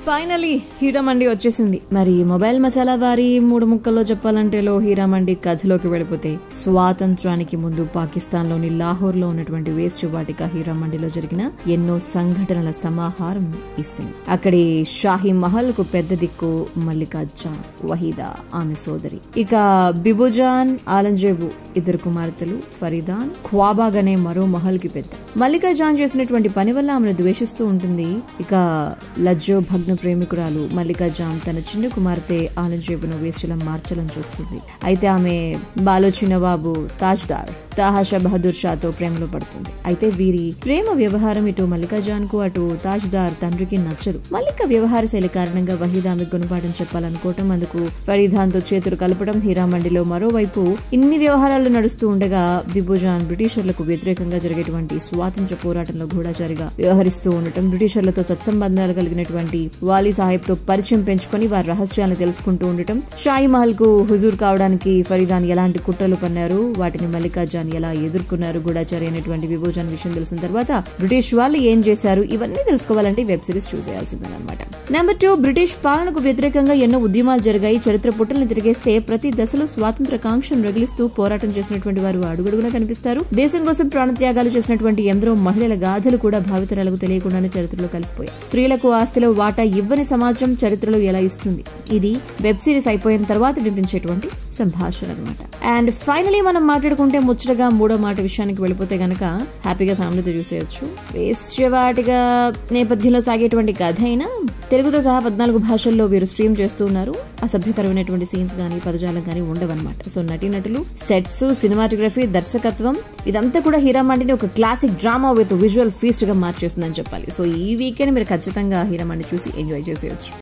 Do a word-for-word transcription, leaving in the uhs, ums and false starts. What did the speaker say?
Finally Heeramandi వచ్చేసింది. మరి mobile masala వారి మూడు ముక్కల్లో చెప్పాలంటే లో హీరామండి కథలోకి వెళ్ళిపోతే స్వాతంత్రానికి ముందు పాకిస్తాన్ లోని లాహోర్ లో ఉన్నటువంటి వేస్ట్ వాటిక హీరామండిలో జరిగిన ఎన్నో సంఘటనల సమాహారం ఈ సింగ్. అక్కడి షాహీ మహల్ కు పెద్ద దిక్కు మల్లికా జాన్, వహీదా ఆమె సోదరి, ఇక బిబుజాన్, ఆలంజేబు ఇద్దరు కుమార్తెలు, ఫరీదాన్, ఖ్వాబాగ్ అనే మరో మహల్ కి పెద్ద. మల్లికా జాన్ చేసినటువంటి పని వల్ల ఆమెను ద్వేషిస్తూ ఉంటుంది. ఇక లజ్జో భగ్న ప్రేమికురాలు మల్లికా జాన్ తన చిన్న కుమార్తె ఆలంజేబును వేశ్యలా మార్చాలని చూస్తుంది. అయితే ఆమె బాలోచి నవాబు తాజ్దార్ తాహాషా బహదూర్ షాతో ప్రేమలో పడుతుంది. అయితే వీరి ప్రేమ వ్యవహారం ఇటు మల్లికా జాన్ కు అటు తాజ్దార్ తండ్రికి నచ్చదు. మల్లిక వ్యవహార శైలి కారణంగా వహీదా ఆమెకు గుణపాఠం చెప్పాలనుకోవటం, అందుకు ఫరీదాన్ తో చేతులు కలపడం. హీరామండిలో మరోవైపు ఇన్ని వ్యవహారాలు నడుస్తూ ఉండగా బిబుజాన్ బ్రిటిషర్లకు వ్యతిరేకంగా జరిగేటువంటి స్వాతంత్ర పోరాటంలో గూఢచారిగా వ్యవహరిస్తూ ఉండటం, బ్రిటిషర్లతో సత్సంబంధాలు కలిగినటువంటి వాలీ సాహెబ్ తో పరిచయం పెంచుకొని వారి రహస్యాలను తెలుసుకుంటూ ఉండటం, షాహీ మహల్ కు హుజూర్ కావడానికి ఫరీదాన్ ఎలాంటి కుట్రలు పన్నారు, వాటిని మల్లికా జాన్ ఎలా ఎదుర్కొన్నారు, గూఢచారి అయినటువంటి బిబుజాన్ విషయం తెలిసిన తర్వాత బ్రిటిష్ వాళ్ళు ఏం చేశారు, ఇవన్నీ తెలుసుకోవాలంటే వెబ్ సిరీస్ చూసేయాల్సిందనమాట. నెంబర్ టూ, బ్రిటిష్ పాలనకు వ్యతిరేకంగా ఎన్నో ఉద్యమాలు జరిగాయి. చరిత్ర పుట్టల్ని తిరిగేస్తే ప్రతి దశలో స్వాతంత్ర కాంక్షను రగిలిస్తూ పోరాటం చేసినటువంటి వారు అడుగడుగునా కనిపిస్తారు. దేశం కోసం ప్రాణత్యాగాలు చేసినటువంటి ఎందరో మహిళల గాథలు కూడా భావితరాలకు తెలియకుండానే చరిత్రలో కలిసిపోయాయి. స్త్రీలకు ఆస్తిలో వాటా ఇవ్వని సమాజం చరిత్రలో ఎలా ఇస్తుంది, ఇది వెబ్ సిరీస్ అయిపోయిన తర్వాత వినిపించేటువంటి సంభాషణ అనమాట. అండ్ ఫైనలీ మనం మాట్లాడుకుంటే ముచ్చటగా మూడో మాట విషయానికి వెళ్ళిపోతే గనక హ్యాపీగా ఫ్యామిలీతో చూసేయచ్చు. వేశ్యవాటిగా నేపథ్యంలో సాగేటువంటి కథ అయినా తెలుగుతో సహా పద్నాలుగు భాషల్లో వీరు స్ట్రీమ్ చేస్తూ ఉన్నారు. అసభ్యకరమైనటువంటి సీన్స్ గానీ పదజాలం గానీ ఉండవన్నమాట. సో నటీనటులు, సెట్స్, సినిమాటోగ్రఫీ, దర్శకత్వం ఇదంతా కూడా హీరామండిని ఒక classic drama with visual feast గా మార్చేస్తుందని చెప్పాలి. సో ఈ వీకెండ్ మీరు ఖచ్చితంగా హీరామండి చూసి ఎంజాయ్ చేసేయచ్చు.